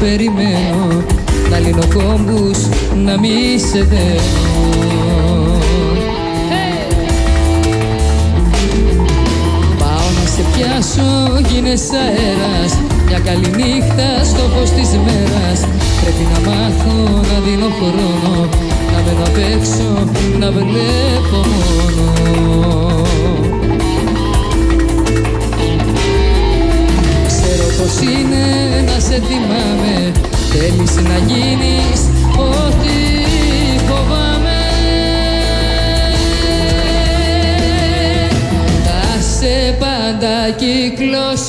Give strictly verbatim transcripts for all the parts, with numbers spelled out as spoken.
περιμένω, να λύνω κόμπους, να μη σε δένω. Hey! Πάω να σε πιάσω, γίνεσαι αέρας, μια καλή νύχτα στο φως της μέρας. Πρέπει να μάθω να δίνω χρόνο, να μένω απ' έξω, να βλέπω μόνο. Ξέρω πως είναι να σε θυμάμαι, θέλεις να γίνεις ό,τι φοβάμαι. Θα σε πάντα κύκλος,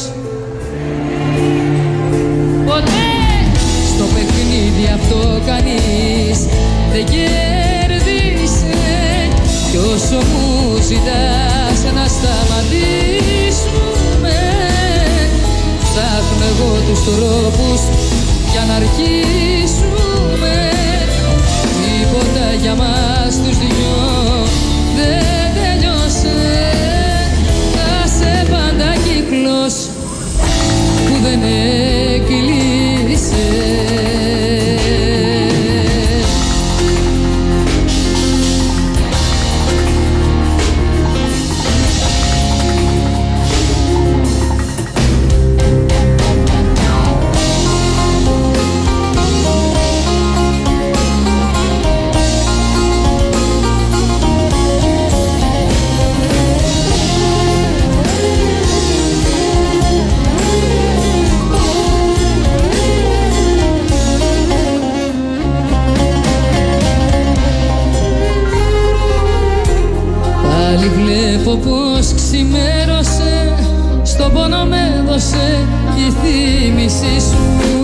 ποτέ στο παιχνίδι αυτό κανείς δεν κέρδισε. Κι όσο μου ζητάς να σταματήσουμε, ψάχνω εγώ τους τρόπους για να αρχίσουμε. Τίποτα για μας τους δυο δεν τελειώσε. Θα σε πάντα κύκλος που δεν έκλεισε. Βλέπω πως ξημέρωσε, στον πόνο με έδωσε η θύμηση σου.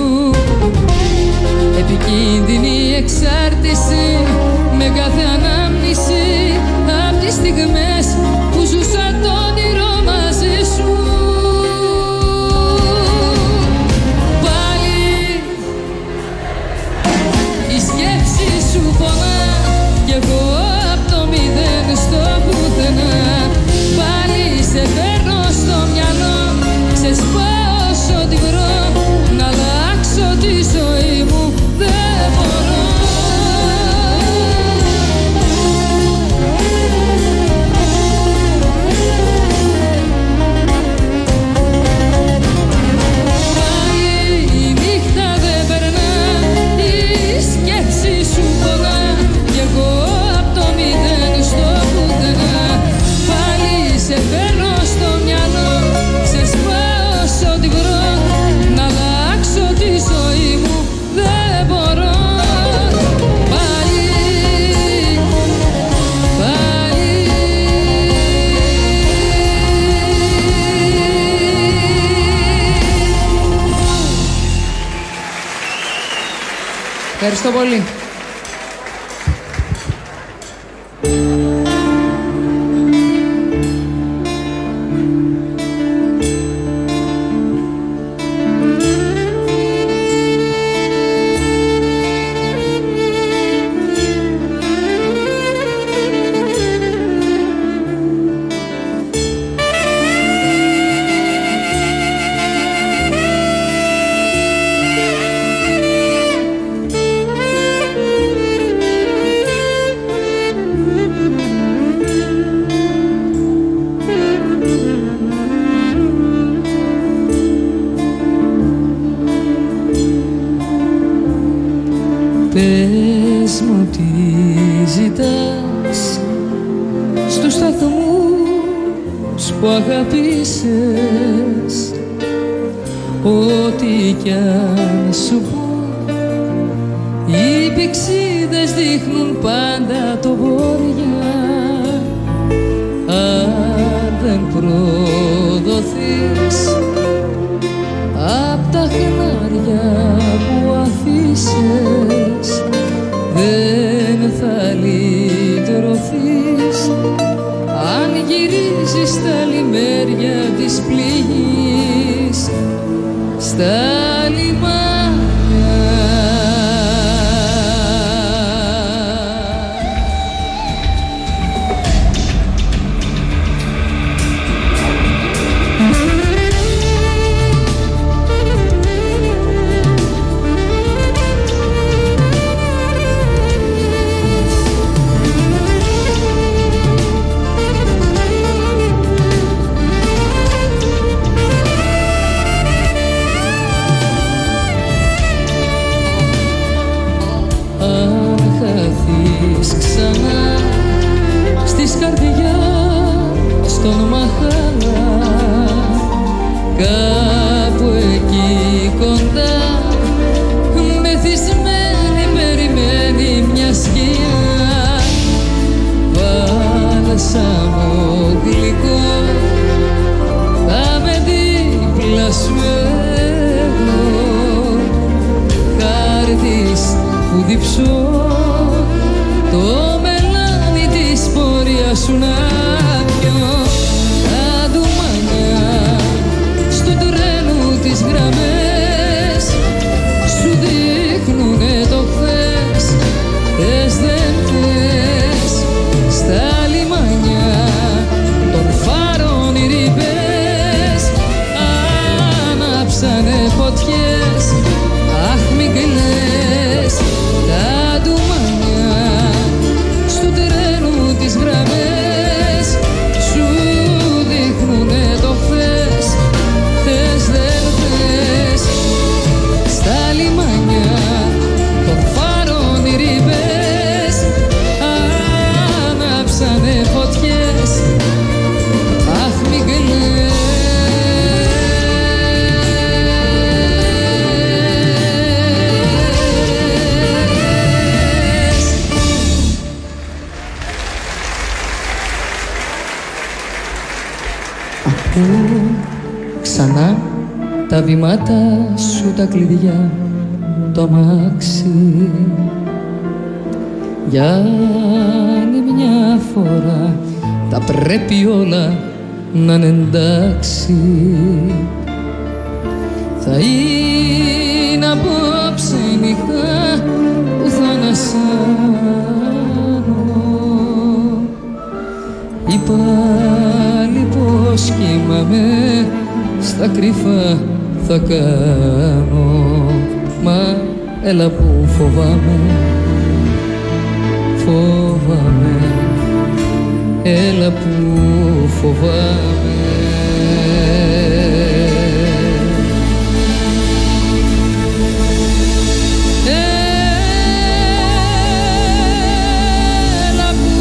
Επικίνδυνη εξάρτηση με κάθε ανάμνηση απ' τις στιγμές που ζούσα το όνειρο μαζί σου. Πάλι η σκέψη σου πονά κι εγώ απ' το μηδέν στο πουθενά. Πάλι σε φέρνω στο μυαλό, σε σπάω όσο τη βρω, να αλλάξω τη ζωή μου δεν μπορώ. Πάλι η νύχτα δεν περνά, η σκέψη σου πονά κι εγώ απ' το μηδέν στο πουθενά. Πάλι σε φέρνω στο μυαλό, σε σπάω όσο τη βρω, να αλλάξω τη ζωή μου δεν μπορώ. Πάλι, πάλι. Ευχαριστώ πολύ. Πες μου τι ζητάς στους σταθμούς που αγάπησες. Ό,τι κι αν σου πω, οι πηξίδες δείχνουν πάντα το βόρεια. Αν δεν προδοθείς απ' τα χνάρια που αφήσες, δεν θα λυτρωθείς αν γυρίζεις στα λιμέρια της πληγής, στα λιμάνια. αν χαθείς ξανά στις καρδιά στον μαχάλα, κάπου εκεί κοντά μεθυσμένη περιμένει μια σκιά, βάλσαμο γλυκό θα με δίπλα σου εγώ, χάρτης που διψώ το μελάνι της πορείας σου να πιω, τα ντουμάνια στο τρένου τις γραμμές σου δείχνουνε το χθες, θες δεν θες, στα λιμάνια των φάρων οι ρήπες ανάψανε φωτιές, αχ μην κλαις, τα ντουμάνια στο τρένου τις γραμμές σου δείχνουνε το χθες, θες δεν θες, στα λιμάνια των φάρων οι ρήπες ανάψανε φωτιές, αχ μην κλαις. Ακούω ξανά τα βήματα σου τα κλειδιά, το αμάξι για άλλη μια φορά τα πρέπει όλα να είναι εντάξει, θα είναι απόψε η νύχτα που θα ανασάνω, ή πάλι πως κοιμάμαι στα κρυφά θα κάνω, μα έλα που φοβάμαι, φοβάμαι, έλα που φοβάμαι. Έλα που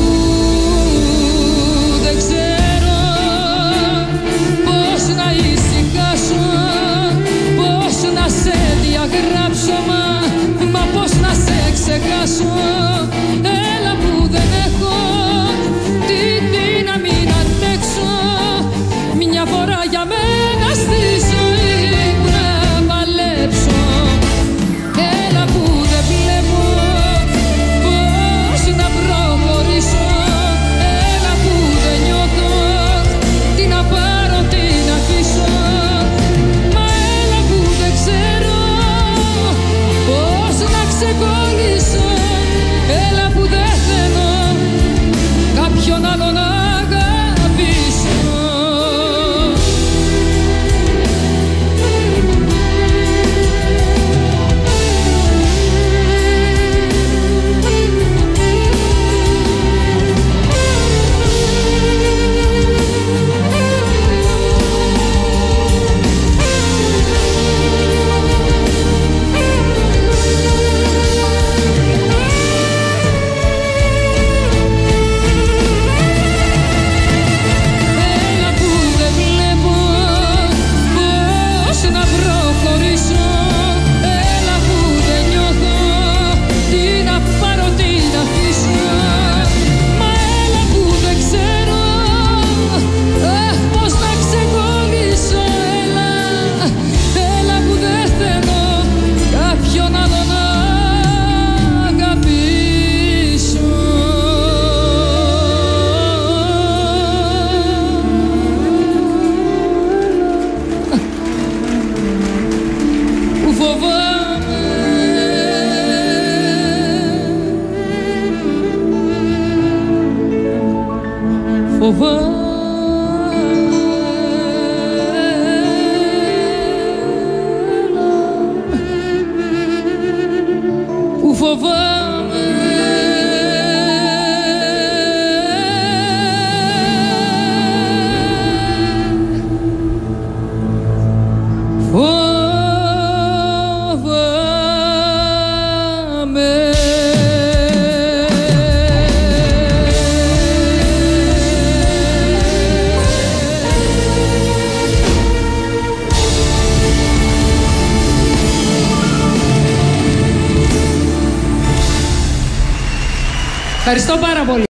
δεν ξέρω πώς να ησυχάσω, πώς να σε διαγράψω, μα, μα πώς να σε ξεχάσω. Έλα που δεν έχω τη δύναμη να αντέξω μια φορά για μένα στη ζωή να παλέψω. Έλα που δεν βλέπω πώς να προχωρήσω, έλα που δεν νιώθω τι να πάρω, τι να αφήσω, μα έλα που δεν ξέρω πώς να ξεκολλήσω, έλα που δεν θέλω κάποιον άλλο να αγαπήσω. Έλα που δεν βλέπω πώς να προχωρήσω, έλα που δεν νιώθω τι να πάρω, τι να αφήσω, μα έλα που δεν ξέρω αχ, πώς να ξεκολλήσω. Έλα, έλα που δεν θέλω κάποιον άλλο να αγαπήσω. Που φοβάμαι, φοβάμαι, που φοβάμαι. Φοβάμαι. Ευχαριστώ πάρα πολύ.